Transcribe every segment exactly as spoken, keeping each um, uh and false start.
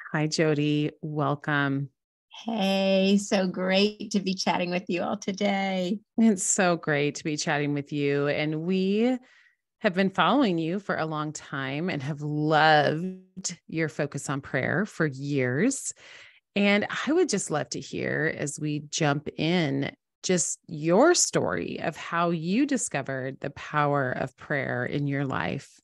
Hi, Jody. Welcome. Hey, so great to be chatting with you all today. It's so great to be chatting with you. And we have been following you for a long time and have loved your focus on prayer for years. And I would just love to hear, as we jump in, just your story of how you discovered the power of prayer in your life.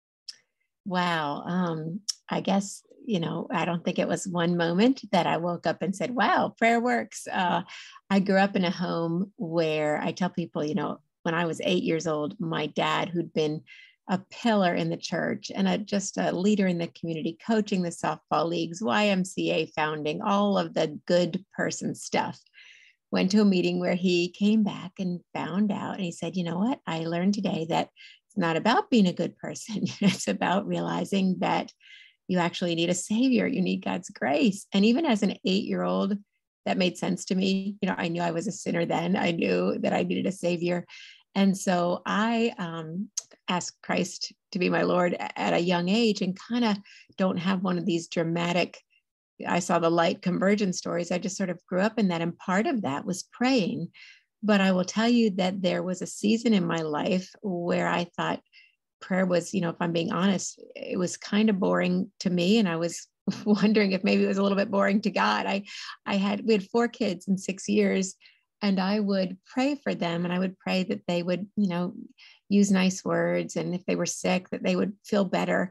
Wow. Um, I guess, you know, I don't think it was one moment that I woke up and said, wow, prayer works. Uh, I grew up in a home where I tell people, you know, when I was eight years old, my dad, who'd been a pillar in the church and a, just a leader in the community, coaching the softball leagues, Y M C A founding, all of the good person stuff, went to a meeting where he came back and found out, and he said, you know what, I learned today that it's not about being a good person. It's about realizing that you actually need a savior. You need God's grace. And even as an eight-year-old, that made sense to me. You know, I knew I was a sinner then. I knew that I needed a savior. And so I um, asked Christ to be my Lord at a young age, and kind of don't have one of these dramatic, I saw the light conversion stories. I just sort of grew up in that. And part of that was praying. But I will tell you that there was a season in my life where I thought prayer was, you know, if I'm being honest, it was kind of boring to me. And I was wondering if maybe it was a little bit boring to God. I, I had, we had four kids in six years, and I would pray for them, and I would pray that they would, you know, use nice words. And if they were sick, that they would feel better.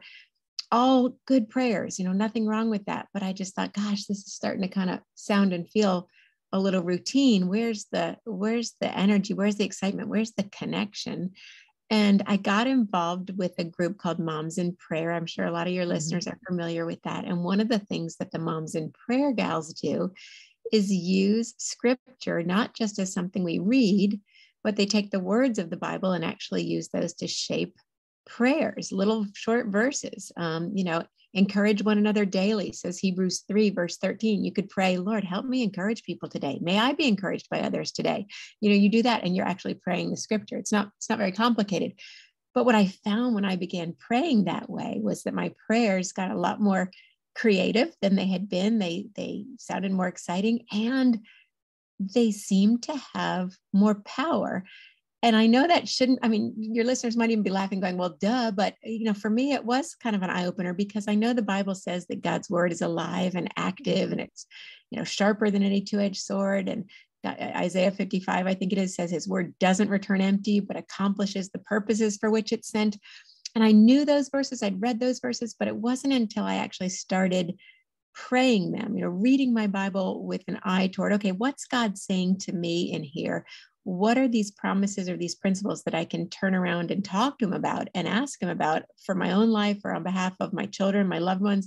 All good prayers, you know, nothing wrong with that. But I just thought, gosh, this is starting to kind of sound and feel a little routine. Where's the, where's the energy? Where's the excitement? Where's the connection? And I got involved with a group called Moms in Prayer. I'm sure a lot of your listeners are familiar with that. And one of the things that the Moms in Prayer gals do is use scripture, not just as something we read, but they take the words of the Bible and actually use those to shape prayers, little short verses. Um, you know, encourage one another daily, says Hebrews three, verse thirteen. You could pray, Lord, help me encourage people today. May I be encouraged by others today. You know, you do that and you're actually praying the scripture. It's not, it's not very complicated. But what I found when I began praying that way was that my prayers got a lot more creative than they had been. They, they sounded more exciting, and they seemed to have more power. And I know that shouldn't, I mean, your listeners might even be laughing, going, well, duh. But, you know, for me, it was kind of an eye opener, because I know the Bible says that God's word is alive and active, and it's, you know, sharper than any two-edged sword. And Isaiah fifty-five, I think it is, says his word doesn't return empty, but accomplishes the purposes for which it's sent. And I knew those verses, I'd read those verses, but it wasn't until I actually started praying them, you know, reading my Bible with an eye toward, okay, what's God saying to me in here? What are these promises or these principles that I can turn around and talk to him about and ask him about for my own life or on behalf of my children, my loved ones?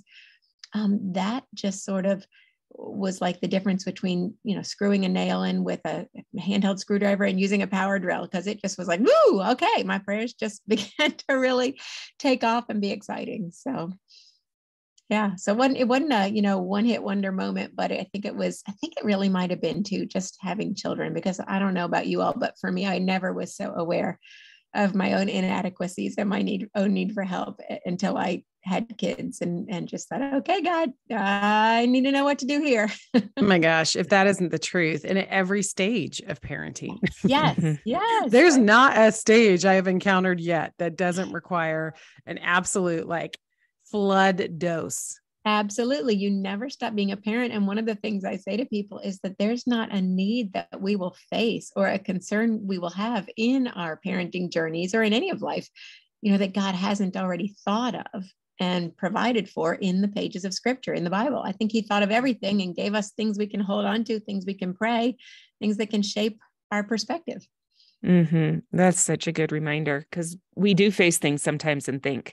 Um, that just sort of was like the difference between, you know, screwing a nail in with a handheld screwdriver and using a power drill, because it just was like, woo, okay, my prayers just began to really take off and be exciting. So yeah. So it wasn't, it wasn't a, you know, one hit wonder moment, but I think it was, I think it really might've been too, just having children, because I don't know about you all, but for me, I never was so aware of my own inadequacies and my need, own need for help until I had kids, and, and just thought, okay, God, I need to know what to do here. Oh my gosh, if that isn't the truth, and at every stage of parenting. Yes. Yes. There's not a stage I have encountered yet that doesn't require an absolute like flood dose. Absolutely. You never stop being a parent. And one of the things I say to people is that there's not a need that we will face or a concern we will have in our parenting journeys or in any of life, you know, that God hasn't already thought of and provided for in the pages of scripture, in the Bible. I think he thought of everything and gave us things we can hold on to, things we can pray, things that can shape our perspective. Mm-hmm. That's such a good reminder, because we do face things sometimes and think,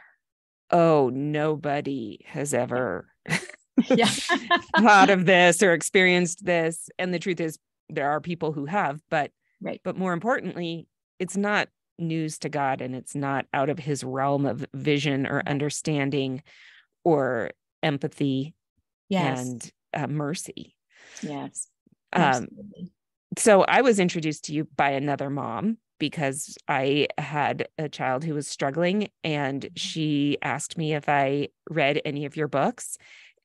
oh, nobody has ever Yeah. thought of this or experienced this. And the truth is, there are people who have, but, right. but more importantly, it's not news to God, and it's not out of his realm of vision or understanding or empathy Yes. and uh, mercy. Yes. Um, so I was introduced to you by another mom, because I had a child who was struggling, and she asked me if I read any of your books.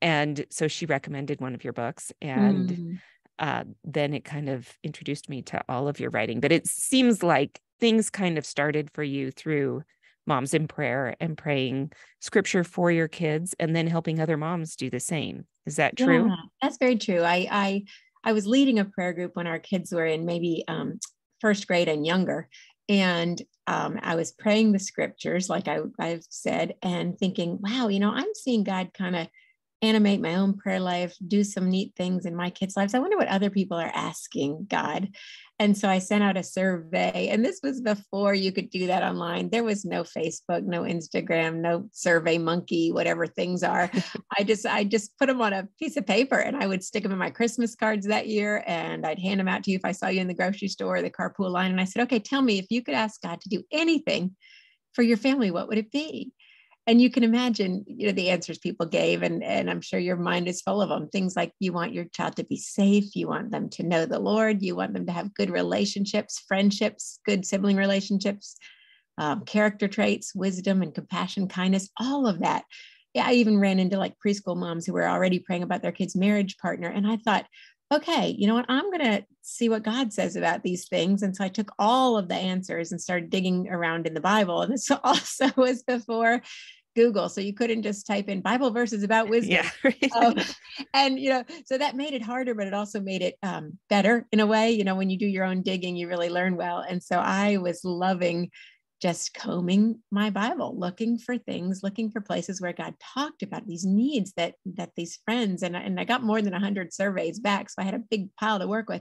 And so she recommended one of your books, and Mm. uh, then it kind of introduced me to all of your writing. But it seems like things kind of started for you through Moms in Prayer and praying scripture for your kids, and then helping other moms do the same. Is that true? Yeah, that's very true. I, I, I was leading a prayer group when our kids were in maybe um, first grade and younger. And um, I was praying the scriptures, like I, I've said, and thinking, wow, you know, I'm seeing God kind of animate my own prayer life, do some neat things in my kids' lives. I wonder what other people are asking God. And so I sent out a survey, and this was before you could do that online. There was no Facebook, no Instagram, no Survey Monkey, whatever things are. I just, I just put them on a piece of paper, and I would stick them in my Christmas cards that year, and I'd hand them out to you if I saw you in the grocery store or the carpool line. And I said, okay, tell me, if you could ask God to do anything for your family, what would it be? And you can imagine, you know, the answers people gave, and, and I'm sure your mind is full of them. Things like you want your child to be safe, you want them to know the Lord, you want them to have good relationships, friendships, good sibling relationships, um, character traits, wisdom and compassion, kindness, all of that. Yeah, I even ran into like preschool moms who were already praying about their kid's marriage partner. And I thought, okay, you know what, I'm going to see what God says about these things. And so I took all of the answers and started digging around in the Bible. And this also was before Google, so you couldn't just type in Bible verses about wisdom. Yeah. Right. um, and, you know, so that made it harder, but it also made it um, better in a way. You know, when you do your own digging, you really learn well. And so I was loving just combing my Bible, looking for things, looking for places where God talked about these needs that that these friends, and, and I got more than one hundred surveys back. So I had a big pile to work with.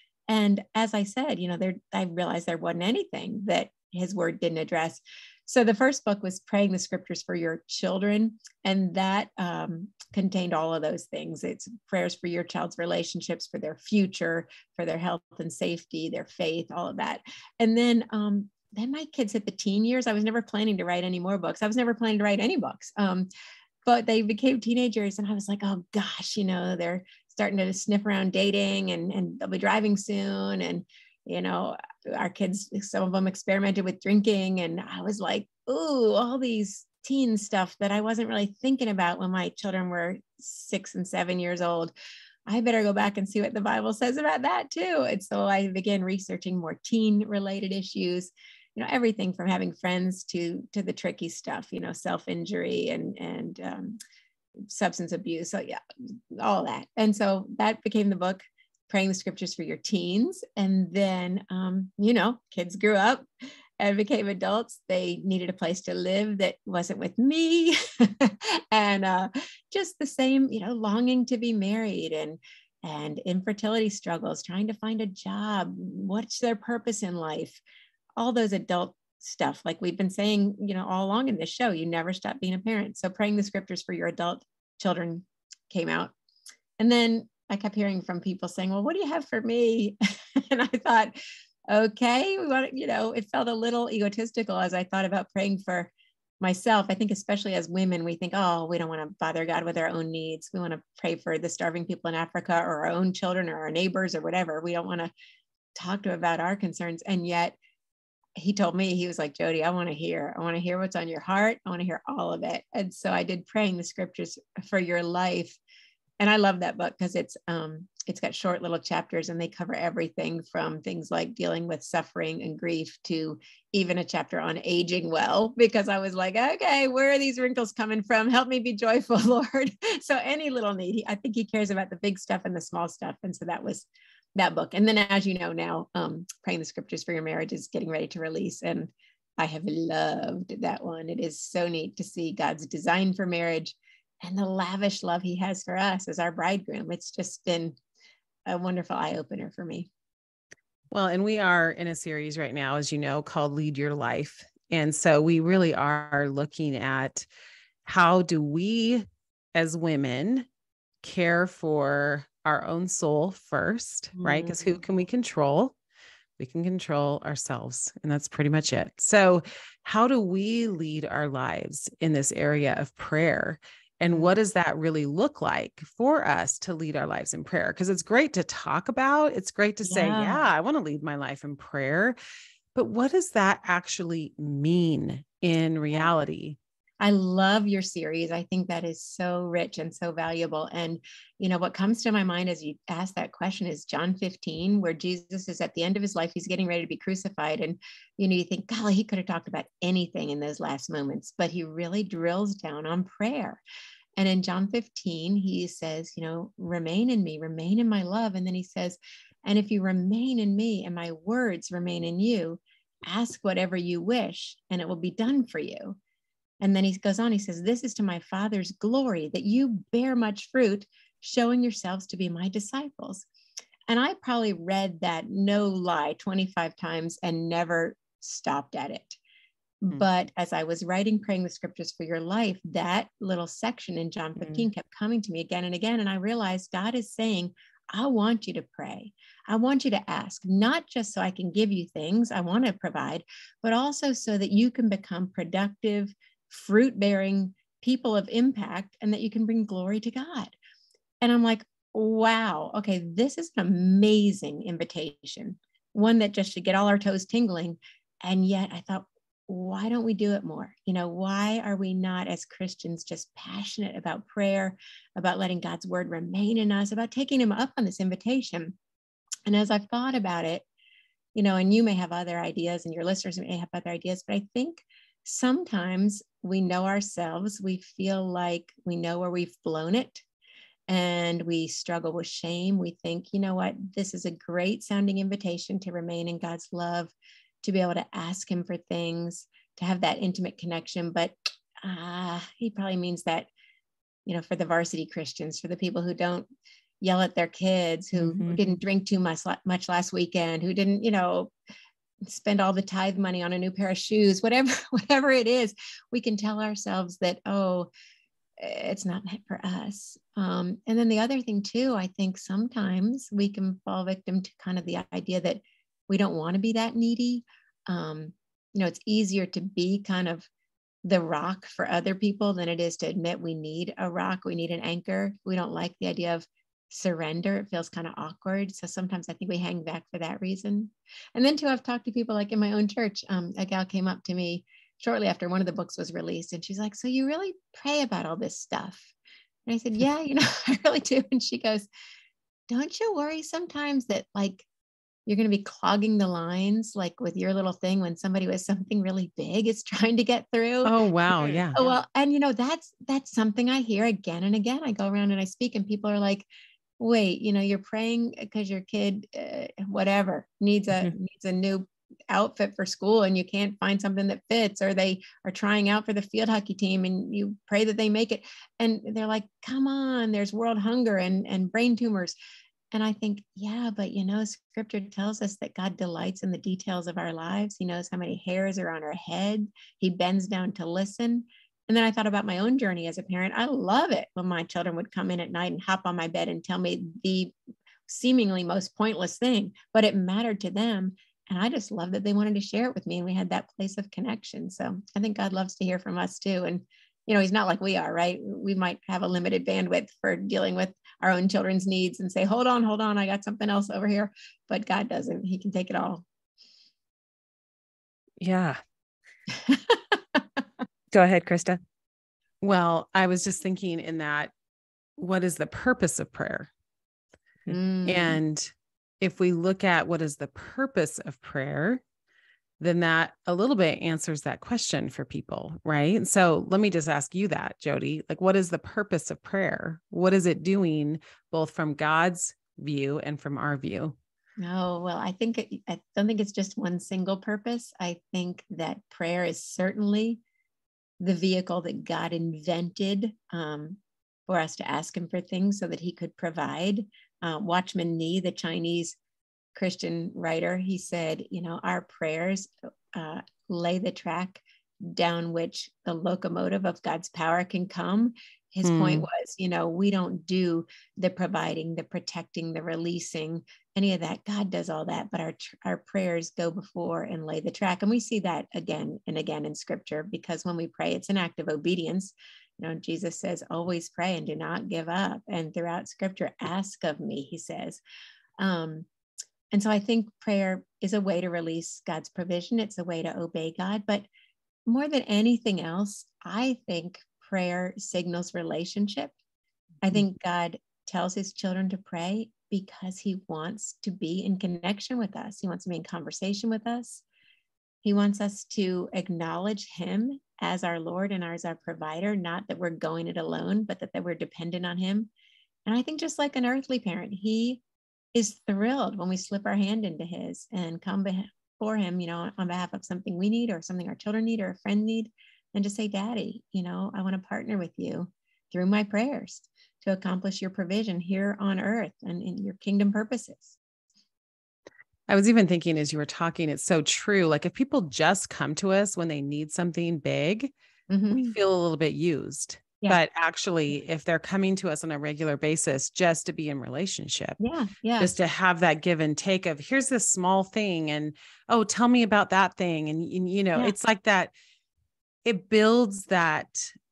And as I said, you know, there, I realized there wasn't anything that his word didn't address. So the first book was Praying the Scriptures for Your Children. And that um, contained all of those things. It's prayers for your child's relationships, for their future, for their health and safety, their faith, all of that. And then, um, then my kids hit the teen years. I was never planning to write any more books. I was never planning to write any books. Um, but they became teenagers, and I was like, oh gosh, you know, they're starting to sniff around dating, and, and they'll be driving soon. And, you know, our kids, some of them experimented with drinking. And I was like, ooh, all these teen stuff that I wasn't really thinking about when my children were six and seven years old. I better go back and see what the Bible says about that too. And so I began researching more teen related issues, you know, everything from having friends to, to the tricky stuff, you know, self-injury and, and um, substance abuse. So yeah, all that. And so that became the book, Praying the Scriptures for Your Teens. And then, um, you know, kids grew up and became adults. They needed a place to live that wasn't with me. and uh, just the same, you know, longing to be married, and, and infertility struggles, trying to find a job. What's their purpose in life? All those adult stuff, like we've been saying, you know, all along in this show, you never stop being a parent. So Praying the Scriptures for Your Adult Children came out. And then I kept hearing from people saying, well, what do you have for me? And I thought, okay, we want to, you know, it felt a little egotistical as I thought about praying for myself. I think especially as women, we think, oh, we don't want to bother God with our own needs. We want to pray for the starving people in Africa, or our own children, or our neighbors, or whatever. We don't want to talk to about our concerns. And yet he told me, he was like, Jody, I want to hear, I want to hear what's on your heart. I want to hear all of it. And so I did Praying the Scriptures for Your Life. And I love that book because it's um, it's got short little chapters, and they cover everything from things like dealing with suffering and grief to even a chapter on aging well, because I was like, okay, where are these wrinkles coming from? Help me be joyful, Lord. So any little need, he, I think he cares about the big stuff and the small stuff. And so that was that book. And then, as you know now, um, Praying the Scriptures for Your Marriage is getting ready to release. And I have loved that one. It is so neat to see God's design for marriage and the lavish love he has for us as our bridegroom. It's just been a wonderful eye opener for me. Well, and we are in a series right now, as you know, called Lead Your Life. And so we really are looking at how do we as women care for our own soul first, mm-hmm. right? Because who can we control? We can control ourselves, and that's pretty much it. So how do we lead our lives in this area of prayer? And what does that really look like for us to lead our lives in prayer? Because it's great to talk about. It's great to say, yeah, yeah I want to lead my life in prayer. But what does that actually mean in reality? I love your series. I think that is so rich and so valuable. And, you know, what comes to my mind as you ask that question is John fifteen, where Jesus is at the end of his life, he's getting ready to be crucified. And, you know, you think, golly, he could have talked about anything in those last moments, but he really drills down on prayer. And in John fifteen, he says, you know, remain in me, remain in my love. And then he says, and if you remain in me and my words remain in you, ask whatever you wish and it will be done for you. And then he goes on, he says, this is to my Father's glory, that you bear much fruit, showing yourselves to be my disciples. And I probably read that, no lie, twenty-five times and never stopped at it. Mm. But as I was writing, Praying the Scriptures for Your Life, that little section in John fifteen mm. kept coming to me again and again. And I realized God is saying, I want you to pray. I want you to ask, not just so I can give you things I want to provide, but also so that you can become productive, fruit-bearing people of impact, and that you can bring glory to God. And I'm like, wow, okay, this is an amazing invitation, one that just should get all our toes tingling. And yet I thought, why don't we do it more? You know, why are we not as Christians just passionate about prayer, about letting God's word remain in us, about taking him up on this invitation? And as I've thought about it, you know, and you may have other ideas and your listeners may have other ideas, but I think sometimes we know ourselves, we feel like we know where we've blown it, and we struggle with shame. We think, you know what, this is a great sounding invitation to remain in God's love, to be able to ask him for things, to have that intimate connection. But uh, he probably means that, you know, for the varsity Christians, for the people who don't yell at their kids, who mm-hmm. didn't drink too much, much last weekend, who didn't, you know, spend all the tithe money on a new pair of shoes, whatever, whatever it is, we can tell ourselves that, oh, it's not meant for us. Um, and then the other thing too, I think sometimes we can fall victim to kind of the idea that we don't want to be that needy. Um, you know, it's easier to be kind of the rock for other people than it is to admit we need a rock, we need an anchor. We don't like the idea of surrender. It feels kind of awkward. So sometimes I think we hang back for that reason. And then too, I've talked to people like in my own church. Um, a gal came up to me shortly after one of the books was released, and she's like, so you really pray about all this stuff? And I said, yeah, you know, I really do. And she goes, don't you worry sometimes that like you're going to be clogging the lines, like with your little thing when somebody with something really big is trying to get through? Oh, wow. Yeah. Oh, well, and you know, that's, that's something I hear again and again. I go around and I speak and people are like, wait, you know, you're praying because your kid, uh, whatever, needs a, mm-hmm. needs a new outfit for school and you can't find something that fits, or they are trying out for the field hockey team and you pray that they make it. And they're like, come on, there's world hunger and, and brain tumors. And I think, yeah, but you know, scripture tells us that God delights in the details of our lives. He knows how many hairs are on our head. He bends down to listen. And then I thought about my own journey as a parent. I love it when my children would come in at night and hop on my bed and tell me the seemingly most pointless thing, but it mattered to them. And I just love that they wanted to share it with me. And we had that place of connection. So I think God loves to hear from us too. And, you know, he's not like we are, right? We might have a limited bandwidth for dealing with our own children's needs and say, hold on, hold on, I got something else over here. But God doesn't. He can take it all. Yeah. Go ahead, Krista. Well, I was just thinking in that, what is the purpose of prayer? Mm. And if we look at what is the purpose of prayer, then that a little bit answers that question for people, right? So let me just ask you that, Jody, like, what is the purpose of prayer? What is it doing both from God's view and from our view? Oh, well, I think, it, I don't think it's just one single purpose. I think that prayer is certainly the vehicle that God invented um, for us to ask him for things so that he could provide. Uh, Watchman Nee, the Chinese Christian writer, he said, you know, our prayers uh, lay the track down which the locomotive of God's power can come. His mm. point was, you know, we don't do the providing, the protecting, the releasing, any of that. God does all that, but our our prayers go before and lay the track. And we see that again and again in scripture, because when we pray, it's an act of obedience. You know, Jesus says, always pray and do not give up. And throughout scripture, ask of me, he says. Um, and so I think prayer is a way to release God's provision. It's a way to obey God. But more than anything else, I think prayer signals relationship. I think God tells his children to pray because he wants to be in connection with us. He wants to be in conversation with us. He wants us to acknowledge him as our Lord and as our provider, not that we're going it alone, but that, that we're dependent on him. And I think just like an earthly parent, he is thrilled when we slip our hand into his and come before him, you know, on behalf of something we need or something our children need or a friend need, and just say, Daddy, you know, I want to partner with you through my prayers to accomplish your provision here on earth and in your kingdom purposes. I was even thinking as you were talking, it's so true. Like if people just come to us when they need something big, mm-hmm. we feel a little bit used. Yeah. But actually, if they're coming to us on a regular basis, just to be in relationship, yeah, yeah, just to have that give and take of here's this small thing and, oh, tell me about that thing. And, and you know, yeah. it's like that, it builds that,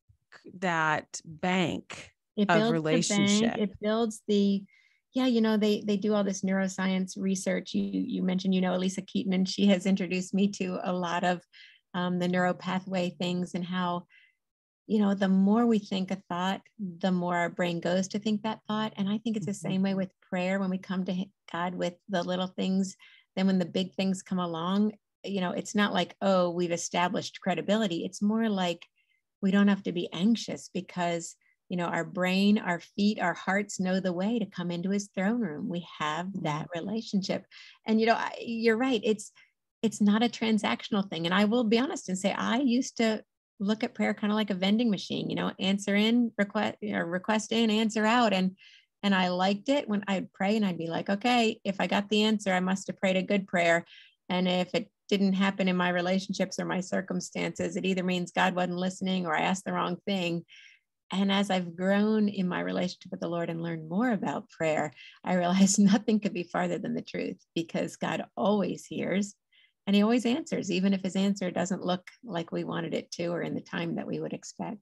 that bank it of builds relationship. The bank, it builds the, yeah, you know, they they do all this neuroscience research. You you mentioned, you know, Elisa Keaton, and she has introduced me to a lot of um, the neuropathway things and how, you know, the more we think a thought, the more our brain goes to think that thought. And I think it's the same way with prayer. When we come to God with the little things, then when the big things come along, you know, it's not like, oh, we've established credibility. It's more like we don't have to be anxious because, you know, our brain, our feet, our hearts know the way to come into his throne room. We have that relationship. And, you know, I, you're right. It's, it's not a transactional thing. And I will be honest and say, I used to look at prayer kind of like a vending machine, you know, answer in, request, or request in, answer out. And, and I liked it when I'd pray and I'd be like, okay, if I got the answer, I must have prayed a good prayer. And if it didn't happen in my relationships or my circumstances, it either means God wasn't listening or I asked the wrong thing. And as I've grown in my relationship with the Lord and learned more about prayer, I realized nothing could be farther than the truth because God always hears and he always answers, even if his answer doesn't look like we wanted it to or in the time that we would expect.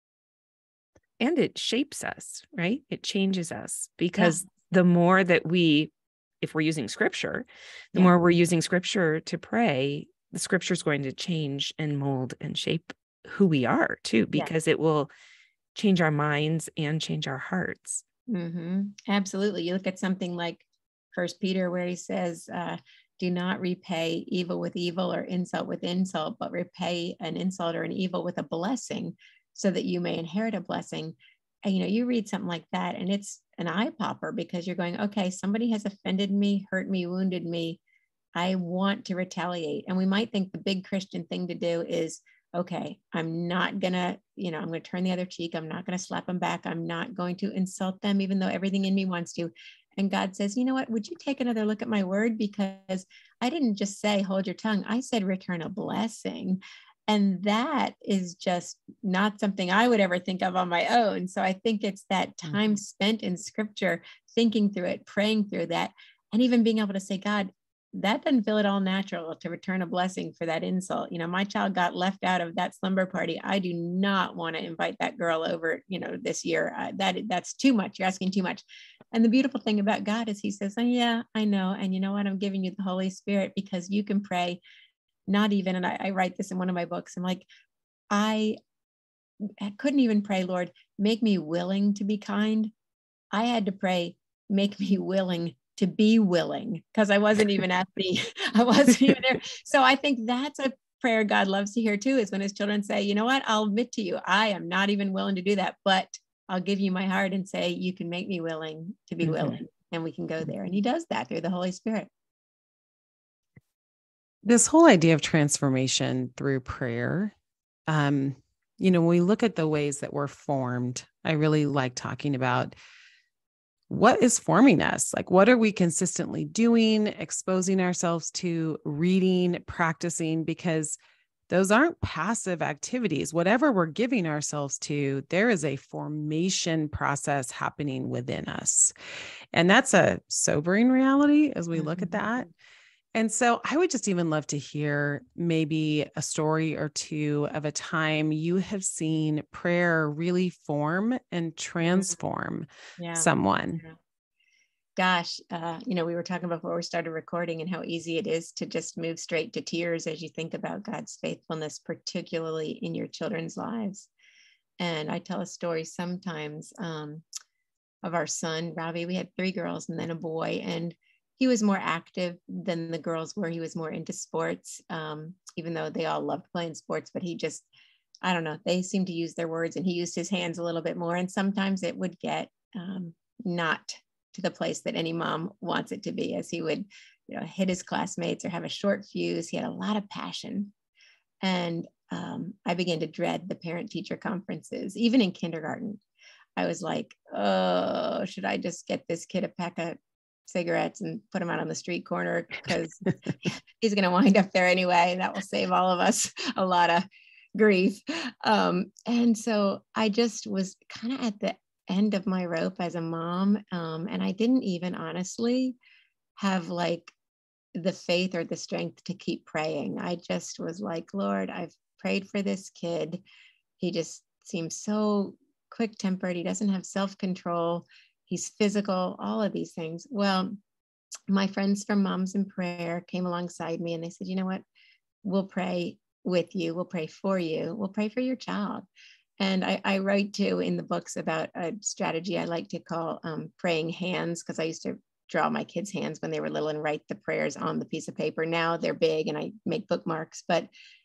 And it shapes us, right? It changes us because yeah. the more that we, if we're using scripture, the yeah. more we're using scripture to pray, the scripture is going to change and mold and shape who we are too, because yeah. it will change our minds and change our hearts. Mm-hmm. Absolutely. You look at something like First Peter, where he says, uh, do not repay evil with evil or insult with insult, but repay an insult or an evil with a blessing so that you may inherit a blessing. And, you know, you read something like that and it's an eye popper because you're going, okay, somebody has offended me, hurt me, wounded me. I want to retaliate. And we might think the big Christian thing to do is, okay, I'm not going to, you know, I'm going to turn the other cheek. I'm not going to slap them back. I'm not going to insult them, even though everything in me wants to. And God says, you know what, would you take another look at my word? Because I didn't just say, hold your tongue. I said, return a blessing. And that is just not something I would ever think of on my own. So I think it's that time spent in scripture, thinking through it, praying through that, and even being able to say, God, that doesn't feel at all natural to return a blessing for that insult. You know, my child got left out of that slumber party. I do not want to invite that girl over, you know, this year. Uh, that that's too much. You're asking too much. And the beautiful thing about God is he says, oh, yeah, I know. And you know what? I'm giving you the Holy Spirit because you can pray, not even, and I, I write this in one of my books. I'm like, I, I couldn't even pray, Lord, make me willing to be kind. I had to pray, make me willing to be willing, because I wasn't even at the, I wasn't even there. So I think that's a prayer God loves to hear too, is when his children say, you know what, I'll admit to you, I am not even willing to do that, but I'll give you my heart and say, you can make me willing to be mm-hmm. willing. And we can go there. And he does that through the Holy Spirit. This whole idea of transformation through prayer, um, you know, when we look at the ways that we're formed, I really like talking about what is forming us? Like, what are we consistently doing, exposing ourselves to, reading, practicing? Because those aren't passive activities. Whatever we're giving ourselves to, there is a formation process happening within us. And that's a sobering reality as we mm-hmm. look at that. And so I would just even love to hear maybe a story or two of a time you have seen prayer really form and transform yeah. someone. gosh, uh, you know, we were talking before we started recording and how easy it is to just move straight to tears as you think about God's faithfulness, particularly in your children's lives. And I tell a story sometimes um, of our son, Robbie. We had three girls and then a boy, and he was more active than the girls were. He was more into sports, um, even though they all loved playing sports, but he just, I don't know, they seemed to use their words, and he used his hands a little bit more. And sometimes it would get um, not to the place that any mom wants it to be, as he would, you know, hit his classmates or have a short fuse. He had a lot of passion. And um, I began to dread the parent teacher conferences, even in kindergarten. I was like, oh, should I just get this kid a pack of cigarettes and put him out on the street corner, because he's going to wind up there anyway. That will save all of us a lot of grief. Um, and so I just was kind of at the end of my rope as a mom. Um, and I didn't even honestly have like the faith or the strength to keep praying. I just was like, Lord, I've prayed for this kid. He just seems so quick tempered. He doesn't have self-control. He's physical, all of these things. Well, my friends from Moms in Prayer came alongside me and they said, you know what, we'll pray with you. We'll pray for you. We'll pray for your child. And I, I write too in the books about a strategy I like to call um, praying hands, because I used to draw my kids' hands when they were little and write the prayers on the piece of paper. Now they're big and I make bookmarks, but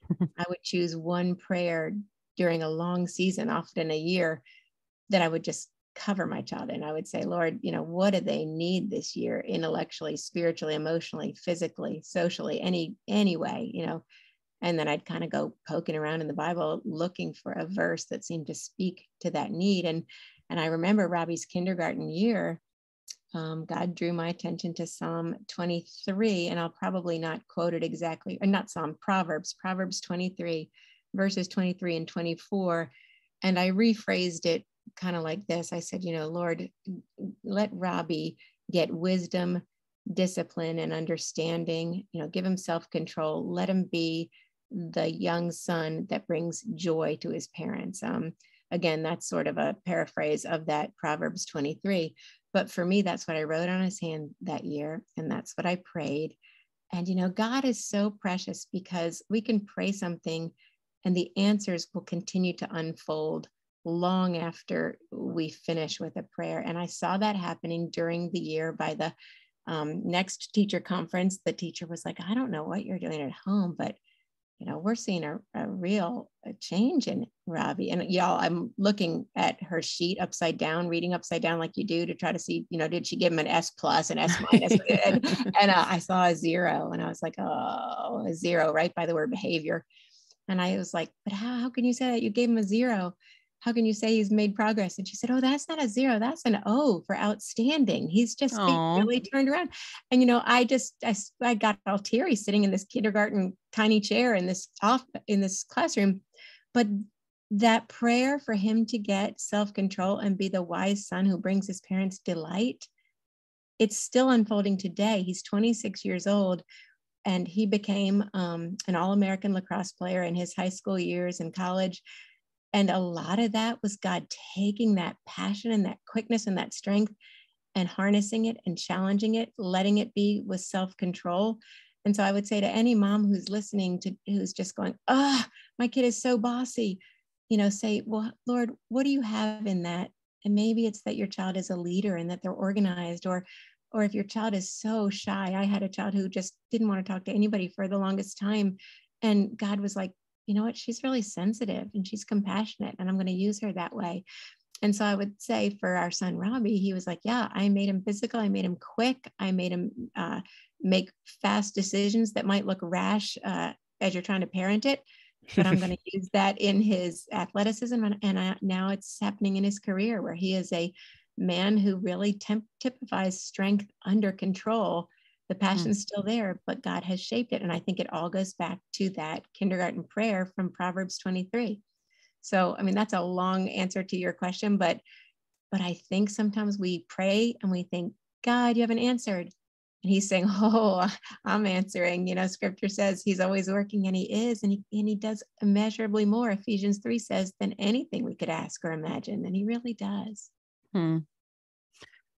I would choose one prayer during a long season, often a year, that I would just cover my child in. I would say, Lord, you know, what do they need this year, intellectually, spiritually, emotionally, physically, socially, any, any way, you know? And then I'd kind of go poking around in the Bible, looking for a verse that seemed to speak to that need. And, and I remember Robbie's kindergarten year, um, God drew my attention to Psalm twenty-three, and I'll probably not quote it exactly, or not Psalm, Proverbs, Proverbs twenty-three, verses twenty-three and twenty-four. And I rephrased it kind of like this. I said, you know, Lord, let Robbie get wisdom, discipline, and understanding, you know, give him self-control, let him be the young son that brings joy to his parents. Um, again, that's sort of a paraphrase of that Proverbs twenty-three. But for me, that's what I wrote on his hand that year. And that's what I prayed. And, you know, God is so precious, because we can pray something and the answers will continue to unfold long after we finish with a prayer. And I saw that happening during the year. By the um, next teacher conference, the teacher was like, I don't know what you're doing at home, but, you know, we're seeing a, a real a change in Robbie. And y'all, I'm looking at her sheet upside down, reading upside down like you do, to try to see, you know, did she give him an S plus, an S minus? and and uh, I saw a zero, and I was like, oh, a zero, right by the word behavior. And I was like, but how, how can you say that? You gave him a zero. How can you say he's made progress? And she said, oh, that's not a zero. That's an O for outstanding. He's just really turned around. And, you know, I just, I, I got all teary sitting in this kindergarten tiny chair in this off in this classroom. But that prayer for him to get self-control and be the wise son who brings his parents delight, it's still unfolding today. He's twenty-six years old. And he became um, an All-American lacrosse player in his high school years and college. And a lot of that was God taking that passion and that quickness and that strength and harnessing it and challenging it, letting it be with self-control. And so I would say to any mom who's listening to, who's just going, oh, my kid is so bossy, you know, say, well, Lord, what do you have in that? And maybe it's that your child is a leader and that they're organized, or or if your child is so shy. I had a child who just didn't want to talk to anybody for the longest time. And God was like, you know what, she's really sensitive and she's compassionate, and I'm going to use her that way. And so I would say for our son, Robbie, he was like, yeah, I made him physical. I made him quick. I made him uh, make fast decisions that might look rash uh, as you're trying to parent it. But I'm going to use that in his athleticism. And, and I, now it's happening in his career, where he is a man who really temp- typifies strength under control. The passion's still there, but God has shaped it. And I think it all goes back to that kindergarten prayer from Proverbs twenty-three. So, I mean, that's a long answer to your question, but, but I think sometimes we pray and we think, God, you haven't answered. And he's saying, oh, I'm answering. You know, scripture says he's always working, and he is, and he, and he does immeasurably more. Ephesians three says, than anything we could ask or imagine. And he really does. Hmm.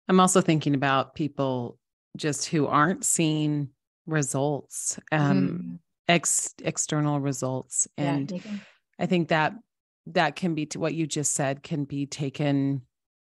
I'm also thinking about people just who aren't seeing results, um, Mm. ex external results. Yeah, And you go. I think that that can be to what you just said can be taken.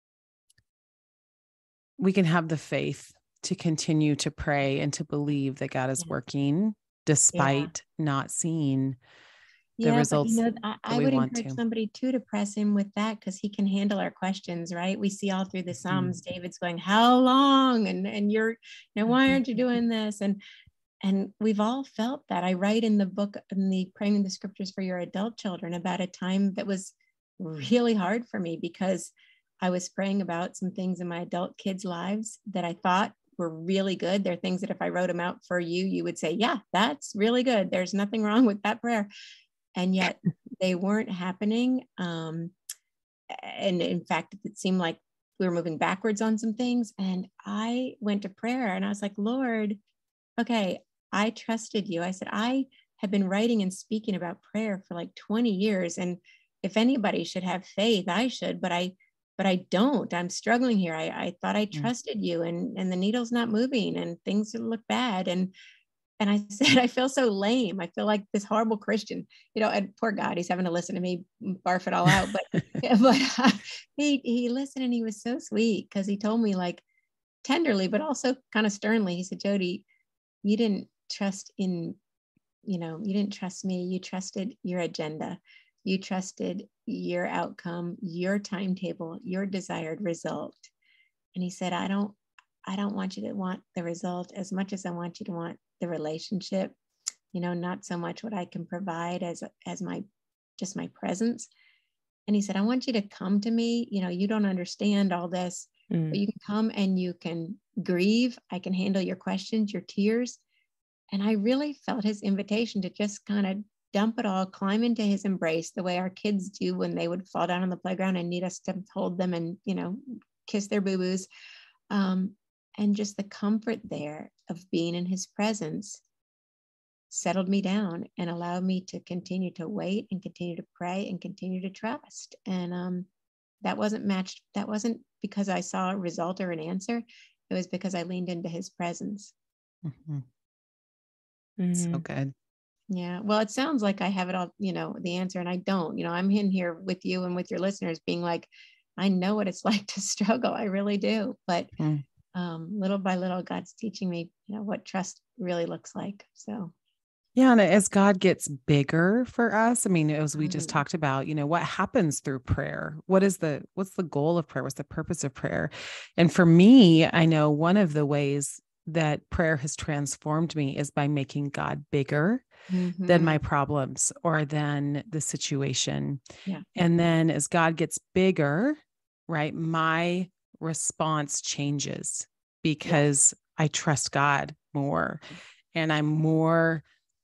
We can have the faith to continue to pray and to believe that God is Yeah. working Yeah. despite not seeing the Yeah, but you results know, I, that I we would want encourage to. somebody too to press in with that because he can handle our questions, right? We see all through the Mhm. Psalms, David's going, "How long?" and and you're, you know, why Mhm. aren't you doing this? And and we've all felt that. I write in the book in the Praying in the Scriptures for Your Adult Children about a time that was really hard for me because I was praying about some things in my adult kids' lives that I thought were really good. They're things that if I wrote them out for you, you would say, "Yeah, that's really good. There's nothing wrong with that prayer." And yet they weren't happening. Um, and in fact, it seemed like we were moving backwards on some things. And I went to prayer and I was like, Lord, okay, I trusted you. I said, I have been writing and speaking about prayer for like twenty years. And if anybody should have faith, I should, but I, but I don't. I'm struggling here. I, I thought I Mm. trusted you and, and the needle's not moving and things look bad. And and I said, I feel so lame. I feel like this horrible Christian, you know, and poor God, he's having to listen to me barf it all out. But, but uh, he, he listened and he was so sweet because he told me like tenderly, but also kind of sternly. He said, Jody, you didn't trust in, you know, you didn't trust me. You trusted your agenda. You trusted your outcome, your timetable, your desired result. And he said, I don't, I don't want you to want the result as much as I want you to want the relationship, you know, not so much what I can provide as, as my, just my presence. And he said, I want you to come to me. You know, you don't understand all this, Mm. but you can come and you can grieve. I can handle your questions, your tears. And I really felt his invitation to just kind of dump it all, climb into his embrace the way our kids do when they would fall down on the playground and need us to hold them and, you know, kiss their boo-boos. Um, and just the comfort there of being in his presence settled me down and allowed me to continue to wait and continue to pray and continue to trust. And um, that wasn't matched. That wasn't because I saw a result or an answer. It was because I leaned into his presence. Mhm. Mhm. So good. Yeah. Well, it sounds like I have it all, you know, the answer, and I don't. You know, I'm in here with you and with your listeners being like, I know what it's like to struggle. I really do. But Mm. um, little by little, God's teaching me, you know, what trust really looks like. So, Yeah. And as God gets bigger for us, I mean, as we just mm, talked about, you know, what happens through prayer? What is the, what's the goal of prayer? What's the purpose of prayer? And for me, I know one of the ways that prayer has transformed me is by making God bigger than my mhm, problems or than the situation. yeah, And then as God gets bigger, right, my response changes yeah, because I trust God more and I'm more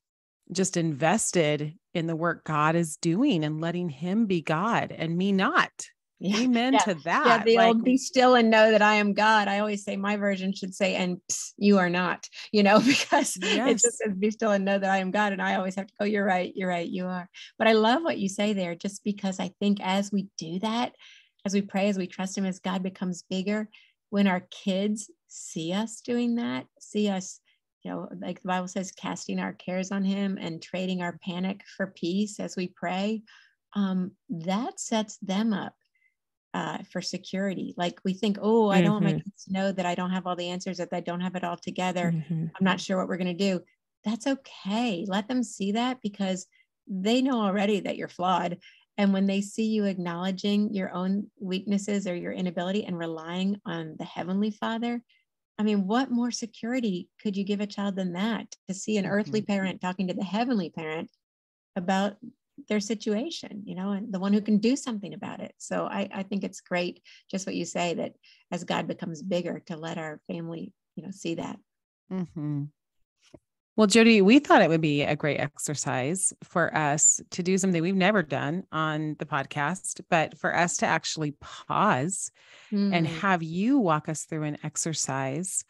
just invested in the work God is doing and letting him be God and me not. yeah, Amen yeah, to yeah. that. The Like, old "be still and know that I am God." I always say my version should say, "and psst, you are not," you know, because it just yes. says "be still and know that I am God," and I always have to go, "You're right, you're right, you are." But I love what you say there, just because I think as we do that, as we pray, as we trust Him, as God becomes bigger, when our kids see us doing that, see us, you know, like the Bible says, casting our cares on Him and trading our panic for peace as we pray, um, that sets them up uh, for security. Like we think, oh, I don't want my Mhm. kids to know that I don't have all the answers, that I don't have it all together. Mhm. I'm not sure what we're going to do. That's okay. Let them see that because they know already that you're flawed. And when they see you acknowledging your own weaknesses or your inability and relying on the Heavenly Father, I mean, what more security could you give a child than that? To see an earthly Mhm. parent talking to the heavenly parent about their situation, you know, and the one who can do something about it. So I, I think it's great, just what you say, that as God becomes bigger, to let our family, you know, see that. Mhm. Well, Jody, we thought it would be a great exercise for us to do something we've never done on the podcast, but for us to actually pause and Mm, have you walk us through an exercise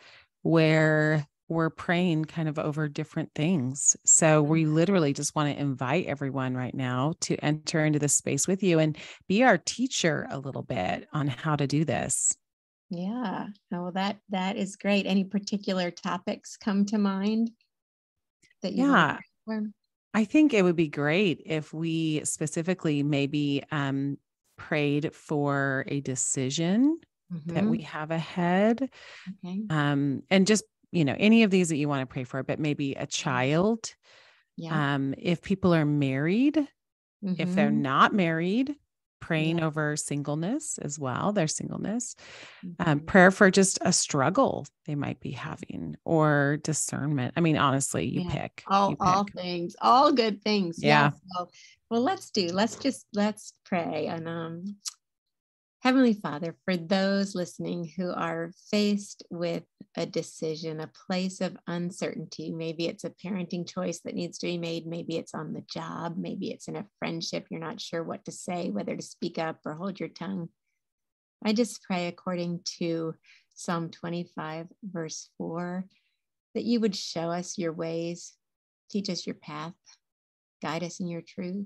where we're praying kind of over different things. So we literally just want to invite everyone right now to enter into this space with you and be our teacher a little bit on how to do this. Yeah. Oh, well, that that is great. Any particular topics come to mind that you want to Yeah. pray for? I think it would be great if we specifically maybe um, prayed for a decision that Mhm. we have ahead. Okay. Um, and just, you know, any of these that you want to pray for, but maybe a child. Yeah. Um, if people are married, if they're Mhm. not married, praying Yeah. over singleness as well, their singleness. Um, Mhm. prayer for just a struggle they might be having or discernment. I mean, honestly, you Yeah. pick, All you all pick. things, all good things. Yeah. Yes. Well, well, let's do. Let's just let's pray. And um Heavenly Father, for those listening who are faced with a decision, a place of uncertainty, maybe it's a parenting choice that needs to be made, maybe it's on the job, maybe it's in a friendship, you're not sure what to say, whether to speak up or hold your tongue. I just pray according to Psalm twenty-five, verse four, that you would show us your ways, teach us your path, guide us in your truth.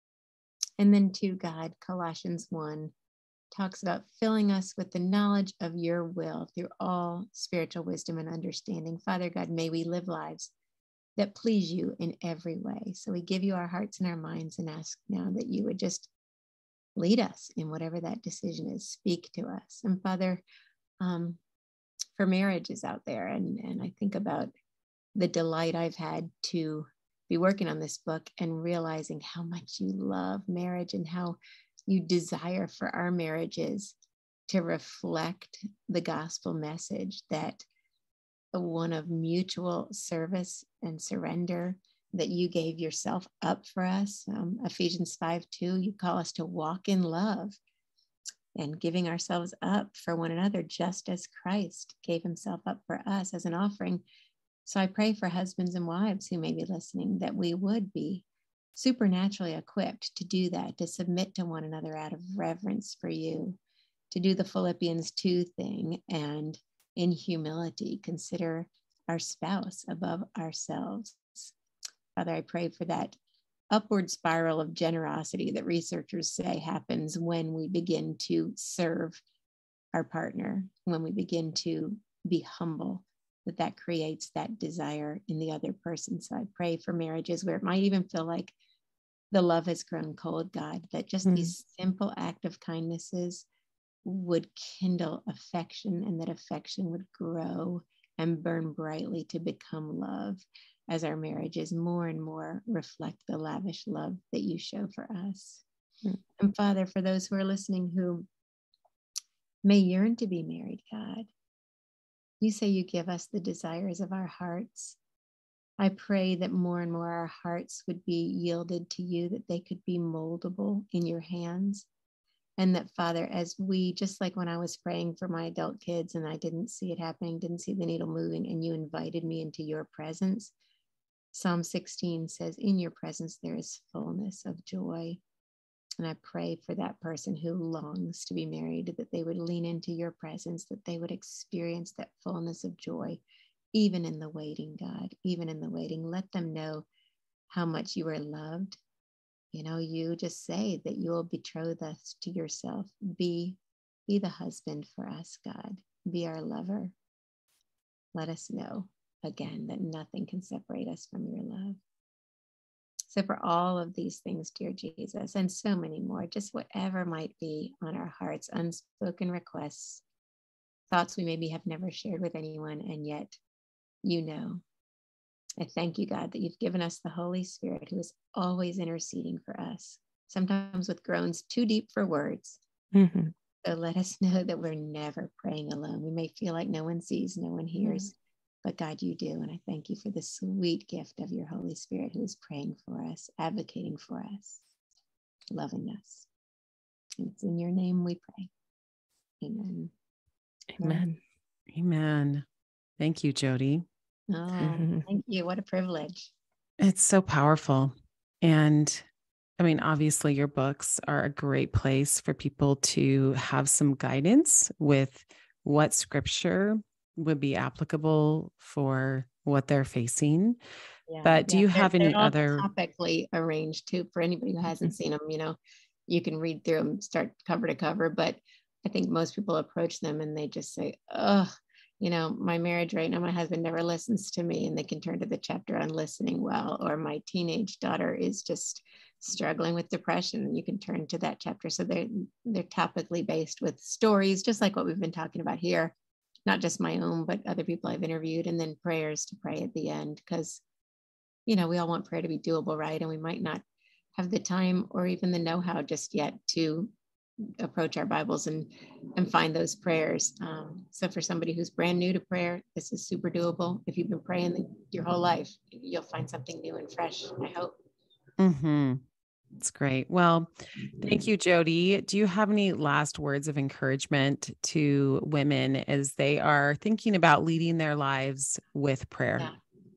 And then to God, Colossians one talks about filling us with the knowledge of your will through all spiritual wisdom and understanding. Father God, may we live lives that please you in every way. So we give you our hearts and our minds and ask now that you would just lead us in whatever that decision is. Speak to us. And Father, um, for marriages out there, and, and I think about the delight I've had to be working on this book and realizing how much you love marriage and how you desire for our marriages to reflect the gospel message, that one of mutual service and surrender, that you gave yourself up for us. Um, Ephesians five two, you call us to walk in love and giving ourselves up for one another, just as Christ gave himself up for us as an offering. So I pray for husbands and wives who may be listening, that we would be supernaturally equipped to do that, to submit to one another out of reverence for you, to do the Philippians two thing, and in humility consider our spouse above ourselves. Father, I pray for that upward spiral of generosity that researchers say happens when we begin to serve our partner, when we begin to be humble, that that creates that desire in the other person. So I pray for marriages where it might even feel like the love has grown cold, God, that just Mm. these simple act of kindnesses would kindle affection, and that affection would grow and burn brightly to become love, as our marriages more and more reflect the lavish love that you show for us. Mm. And Father, for those who are listening who may yearn to be married, God, you say you give us the desires of our hearts. I pray that more and more our hearts would be yielded to you, that they could be moldable in your hands. And that, Father, as we, just like when I was praying for my adult kids and I didn't see it happening, didn't see the needle moving, and you invited me into your presence, Psalm sixteen says, in your presence there is fullness of joy. And I pray for that person who longs to be married, that they would lean into your presence, that they would experience that fullness of joy, even in the waiting, God, even in the waiting. Let them know how much you are loved. You know, you just say that you will betroth us to yourself. Be, be the husband for us, God. Be our lover. Let us know again that nothing can separate us from your love. So for all of these things, dear Jesus, and so many more, just whatever might be on our hearts, unspoken requests, thoughts we maybe have never shared with anyone, and yet you know. I thank you, God, that you've given us the Holy Spirit, who is always interceding for us, sometimes with groans too deep for words. Mm-hmm. So let us know that we're never praying alone. We may feel like no one sees, no one hears, mm-hmm. but God, you do. And I thank you for the sweet gift of your Holy Spirit, who is praying for us, advocating for us, loving us. And it's in your name we pray. Amen. Amen. Amen. Thank you, Jody. Oh, mm-hmm. Thank you. What a privilege. It's so powerful. And I mean, obviously, your books are a great place for people to have some guidance with what scripture would be applicable for what they're facing. Yeah, but do yeah, you have they're, any they're all other topically arranged too? For anybody who hasn't seen them, you know, you can read through them, start cover to cover. But I think most people approach them and they just say, oh, you know, my marriage right now, my husband never listens to me, and they can turn to the chapter on listening well, or my teenage daughter is just struggling with depression, and you can turn to that chapter. So they're, they're topically based with stories, just like what we've been talking about here, not just my own, but other people I've interviewed, and then prayers to pray at the end, because, you know, we all want prayer to be doable, right? And we might not have the time or even the know-how just yet to approach our Bibles and and find those prayers. Um, so for somebody who's brand new to prayer, this is super doable. If you've been praying the, your whole life, you'll find something new and fresh, I hope. Mm-hmm. That's great. Well, thank you, Jody. Do you have any last words of encouragement to women as they are thinking about leading their lives with prayer? Yeah.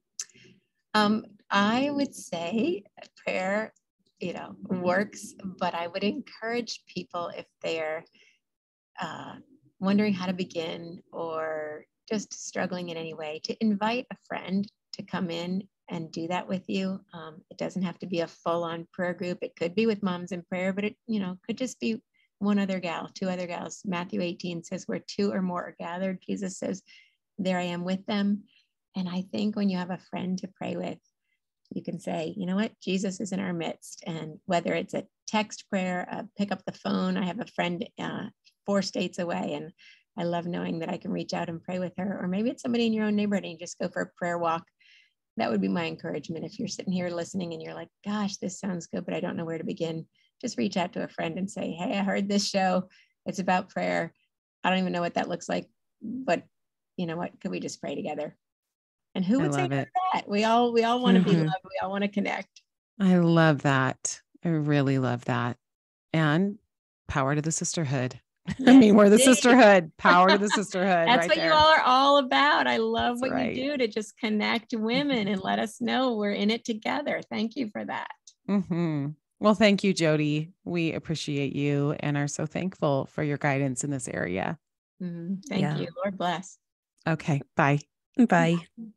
Um, I would say prayer, you know, works, but I would encourage people, if they're uh, wondering how to begin or just struggling in any way, to invite a friend to come in and do that with you. Um, it doesn't have to be a full-on prayer group. It could be with Moms in Prayer, but it, you know, could just be one other gal, two other gals. Matthew eighteen says, where two or more are gathered, Jesus says, there I am with them. And I think when you have a friend to pray with, you can say, you know what, Jesus is in our midst. And whether it's a text prayer, uh, pick up the phone. I have a friend uh, four states away, and I love knowing that I can reach out and pray with her. Or maybe it's somebody in your own neighborhood and you just go for a prayer walk. That would be my encouragement. If you're sitting here listening and you're like, gosh, this sounds good, but I don't know where to begin, just reach out to a friend and say, hey, I heard this show. It's about prayer. I don't even know what that looks like, but you know what? Could we just pray together? And who would say that? We all, we all want to mm-hmm. be loved. We all want to connect. I love that. I really love that. And power to the sisterhood. Yes, I mean, we're the indeed. Sisterhood. Power to the sisterhood. That's right what there. You all are all about. I love That's what right. you do to just connect women and let us know we're in it together. Thank you for that. Mm-hmm. Well, thank you, Jody. We appreciate you and are so thankful for your guidance in this area. Mm-hmm. Thank yeah. you. Lord bless. Okay. Bye. Bye.